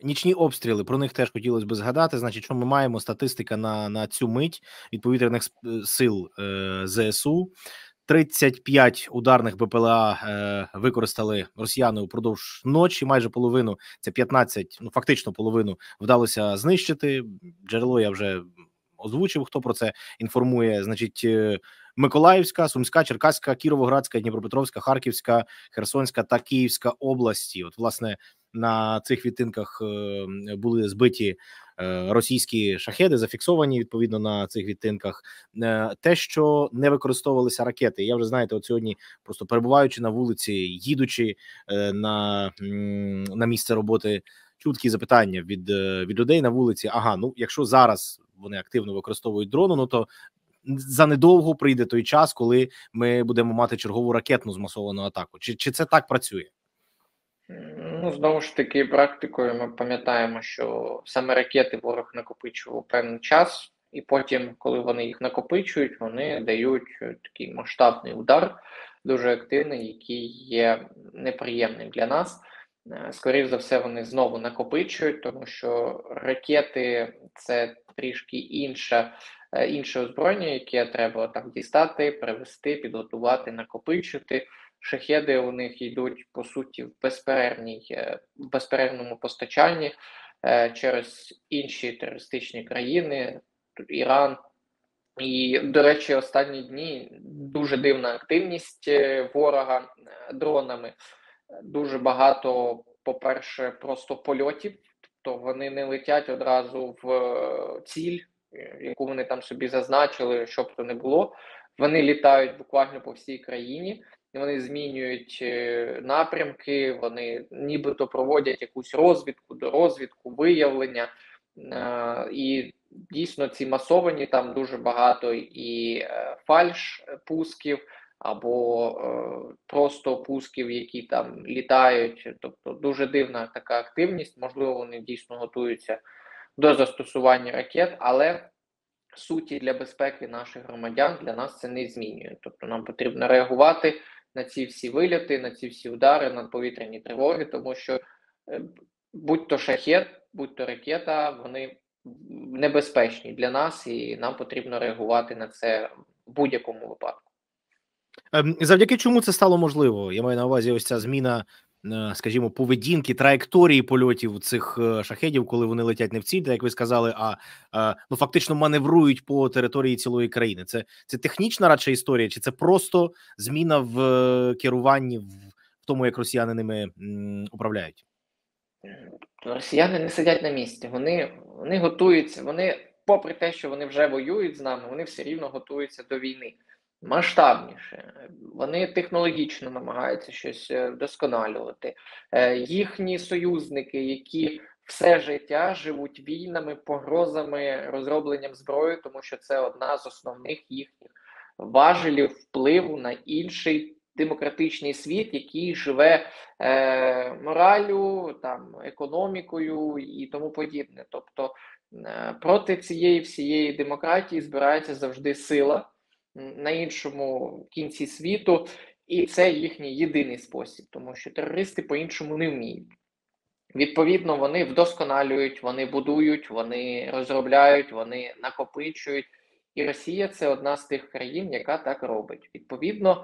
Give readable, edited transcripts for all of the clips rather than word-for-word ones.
нічні обстріли, про них теж хотілося б згадати. Значить, що ми маємо статистика на цю мить від повітряних сил ЗСУ. 35 ударних БПЛА використали росіяни упродовж ночі, майже половину, це 15, ну фактично половину вдалося знищити. Джерело я вже озвучив, хто про це інформує. Значить, Миколаївська, Сумська, Черкаська, Кіровоградська, Дніпропетровська, Харківська, Херсонська та Київська області. От, власне, на цих відтинках були збиті російські шахеди, зафіксовані відповідно на цих відтинках. Те, що не використовувалися ракети. Я вже, знаєте, от сьогодні, просто перебуваючи на вулиці, їдучи на місце роботи, чуткі запитання від людей на вулиці. Ага, ну якщо зараз вони активно використовують дрони, ну то занедовго прийде той час, коли ми будемо мати чергову ракетну змасовану атаку. Чи це так працює? Ну, знову ж таки, практикою ми пам'ятаємо, що саме ракети ворог накопичував певний час, і потім, коли вони їх накопичують, вони дають такий масштабний удар, дуже активний, який є неприємним для нас. Скоріше за все, вони знову накопичують, тому що ракети – це трішки інше озброєння, яке треба там дістати, привезти, підготувати, накопичити. Шахеди у них йдуть, по суті, в безперервному постачанні через інші терористичні країни, Іран. І, до речі, останні дні дуже дивна активність ворога дронами. Дуже багато, по-перше, просто польотів, тобто вони не летять одразу в ціль, яку вони там собі зазначили, щоб то не було. Вони літають буквально по всій країні, вони змінюють напрямки, вони нібито проводять якусь розвідку, виявлення. І дійсно ці масовані, там дуже багато і фальш-пусків, або просто пусків, які там літають. Тобто дуже дивна така активність, можливо, вони дійсно готуються до застосування ракет, але суті для безпеки наших громадян для нас це не змінює. Тобто нам потрібно реагувати на ці всі вильоти, на ці всі удари, на повітряні тривоги, тому що будь-то шахет, будь-то ракета, вони небезпечні для нас, і нам потрібно реагувати на це в будь-якому випадку. Завдяки чому це стало можливо? Я маю на увазі ось ця зміна, скажімо, поведінки, траєкторії польотів цих шахедів, коли вони летять не в ціль, як ви сказали, а ну фактично маневрують по території цілої країни. Це технічна радше історія, чи це просто зміна в керуванні, в тому, як росіяни ними управляють? Росіяни не сидять на місці, вони готуються, вони, попри те, що вони вже воюють з нами, вони все рівно готуються до війни. Масштабніше, вони технологічно намагаються щось вдосконалювати. Їхні союзники, які все життя живуть війнами, погрозами, розробленням зброї, тому що це одна з основних їхніх важелів впливу на інший демократичний світ, який живе мораллю, там, економікою і тому подібне. Тобто проти цієї всієї демократії збирається завжди сила на іншому кінці світу, і це їхній єдиний спосіб, тому що терористи по-іншому не вміють. Відповідно, вони вдосконалюють, вони будують, вони розробляють, вони накопичують. І Росія – це одна з тих країн, яка так робить. Відповідно,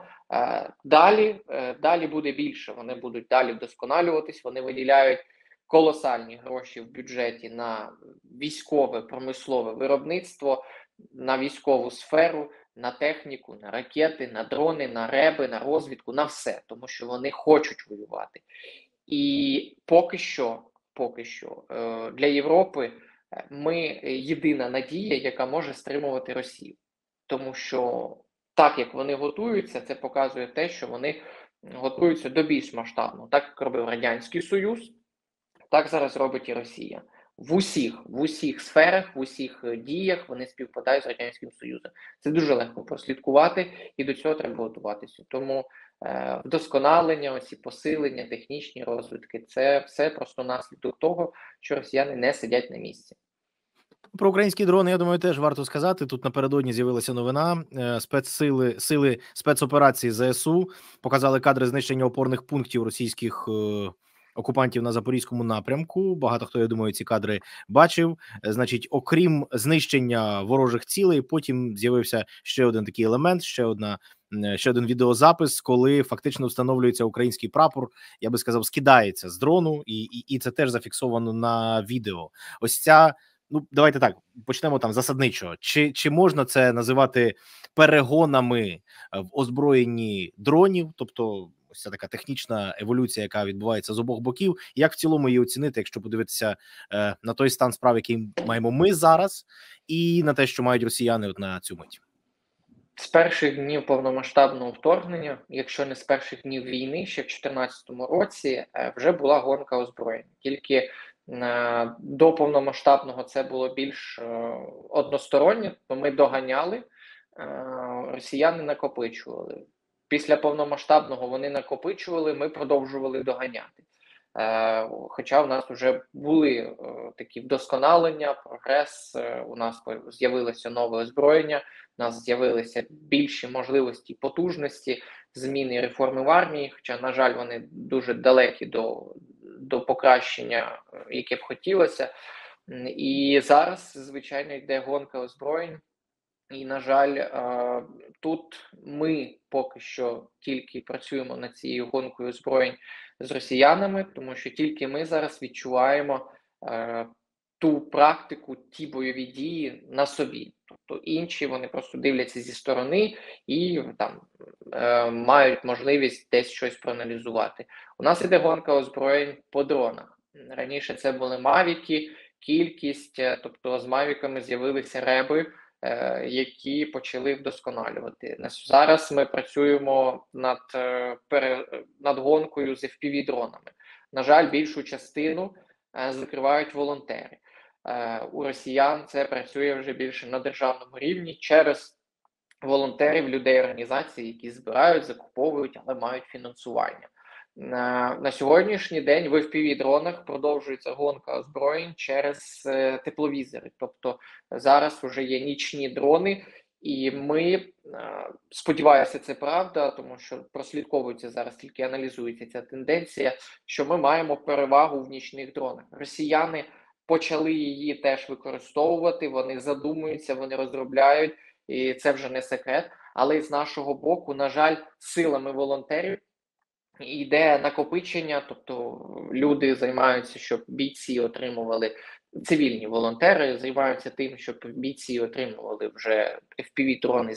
далі буде більше. Вони будуть далі вдосконалюватись, вони виділяють колосальні гроші в бюджеті на військове, промислове виробництво, на військову сферу, на техніку, на ракети, на дрони, на реби, на розвідку, на все. Тому що вони хочуть воювати. І поки що для Європи ми єдина надія, яка може стримувати Росію. Тому що так, як вони готуються, це показує те, що вони готуються до більш масштабного. Так, як робив Радянський Союз, так зараз робить і Росія. В усіх сферах, в усіх діях вони співпадають з Радянським Союзом. Це дуже легко прослідкувати, і до цього треба готуватися. Тому вдосконалення, оці посилення, технічні розвитки – це все просто наслідок того, що росіяни не сидять на місці. Про українські дрони, я думаю, теж варто сказати. Тут напередодні з'явилася новина. Сили спецоперації ЗСУ показали кадри знищення опорних пунктів російських окупантів на Запорізькому напрямку. Багато хто, я думаю, ці кадри бачив. Значить, окрім знищення ворожих цілей, потім з'явився ще один такий елемент, ще один відеозапис, коли фактично встановлюється український прапор, я би сказав, скидається з дрону, і це теж зафіксовано на відео. Ось ця, ну давайте так почнемо там засадничо. Чи можна це називати перегонами в озброєнні дронів? Тобто ось ця така технічна еволюція, яка відбувається з обох боків. Як в цілому її оцінити, якщо подивитися на той стан справ, який маємо ми зараз, і на те, що мають росіяни от на цю мить? З перших днів повномасштабного вторгнення, якщо не з перших днів війни, ще в 2014 році вже була гонка озброєнь. Тільки до повномасштабного це було більш одностороннє, то ми доганяли, росіяни накопичували. Після повномасштабного вони накопичували, ми продовжували доганяти. Хоча в нас вже були такі вдосконалення, прогрес, у нас з'явилося нове озброєння, у нас з'явилися більші можливості, потужності, зміни і реформи в армії, хоча, на жаль, вони дуже далекі до покращення, яке б хотілося. І зараз, звичайно, йде гонка озброєнь. І, на жаль, тут ми поки що тільки працюємо над цією гонкою озброєнь з росіянами, тому що тільки ми зараз відчуваємо ту практику, ті бойові дії на собі. Тобто інші, вони просто дивляться зі сторони і там мають можливість десь щось проаналізувати. У нас іде гонка озброєнь по дронах. Раніше це були мавіки, кількість, тобто з мавіками з'явилися реби, які почали вдосконалювати. Зараз ми працюємо над гонкою з FPV-дронами. На жаль, більшу частину закривають волонтери. У росіян це працює вже більше на державному рівні через волонтерів, людей, організацій, які збирають, закуповують, але мають фінансування. На сьогоднішній день в FPV-дронах продовжується гонка озброєнь через тепловізори. Тобто зараз вже є нічні дрони, і ми, сподіваюся, це правда, тому що прослідковується зараз, тільки аналізується ця тенденція, що ми маємо перевагу в нічних дронах. Росіяни почали її теж використовувати, вони задумуються, вони розробляють, і це вже не секрет. Але з нашого боку, на жаль, силами волонтерів йде накопичення, тобто люди займаються, щоб бійці отримували, цивільні волонтери займаються тим, щоб бійці отримували вже FPV-дрони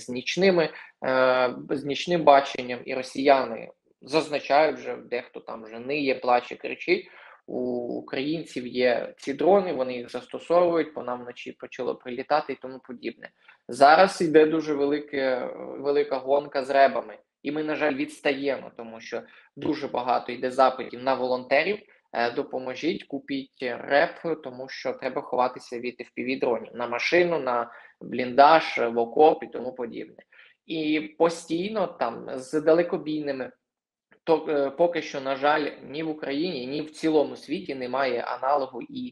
з нічним баченням, і росіяни зазначають вже, дехто там вже ниє, плаче, кричить. У українців є ці дрони, вони їх застосовують, по нам вночі почало прилітати і тому подібне. Зараз йде дуже велика гонка з ребами. І ми, на жаль, відстаємо, тому що дуже багато йде запитів на волонтерів. Допоможіть, купіть реп, тому що треба ховатися від FPV-дронів на машину, на бліндаж, в окоп і тому подібне. І постійно там з далекобійними, то поки що, на жаль, ні в Україні, ні в цілому світі немає аналогу і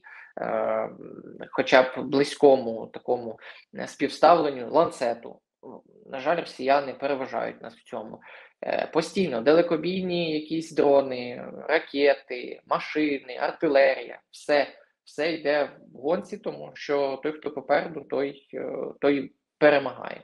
хоча б близькому такому співставленню ланцету. На жаль, росіяни переважають нас в цьому. Постійно далекобійні якісь дрони, ракети, машини, артилерія, все йде в гонці, тому що той, хто попереду, той перемагає.